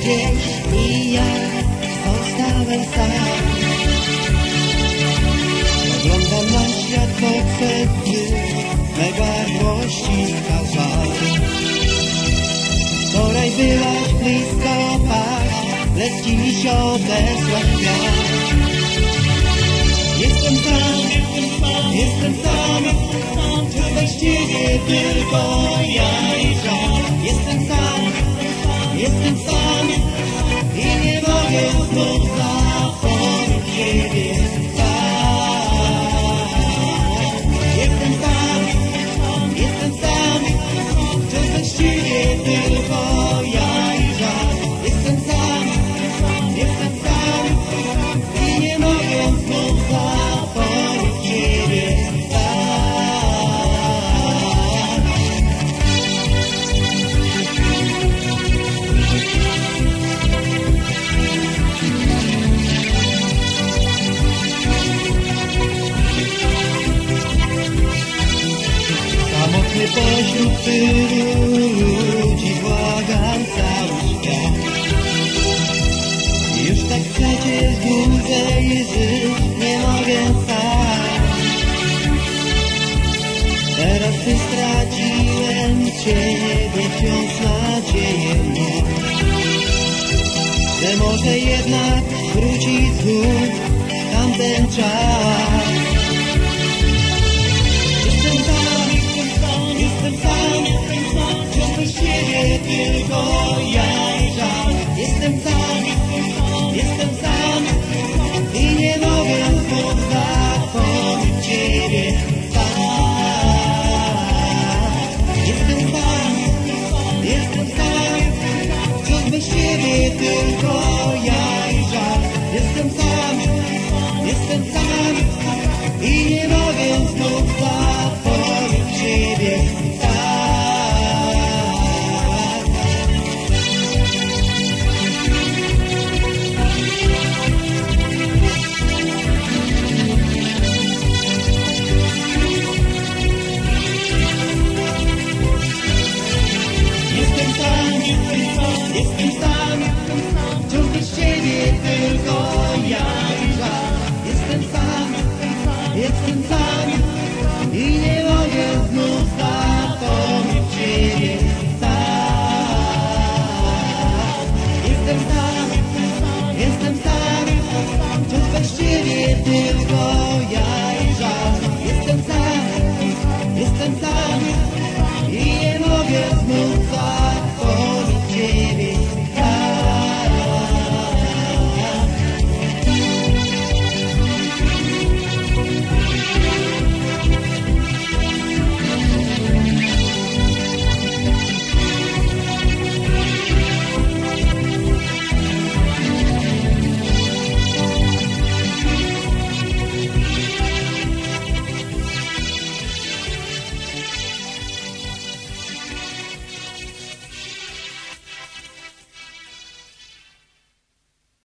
dzień i ja zostałem sam. Oglądam na świat poprzedzy, me barwości żal. Wczoraj byłaś blisko paść, lecz dziś odesłaś kwiat. Jestem sam, bez ciebie tylko ja i żal. Jestem sam i nie mogę znów zapomnieć ciebie. Jestem sam, bez ciebie tylko ja i żal. Jestem sam i nie mogę znów zapomnieć ciebie. Samotny pośród tylu ludzi błagam cały świat. Już tak przecież dłużej żyć nie mogę sam. Teraz gdy straciłem ciebie, wciąż nadzieję mam, że może jednak wróci znów tamten czas. Jestem sam, bez ciebie tylko ja.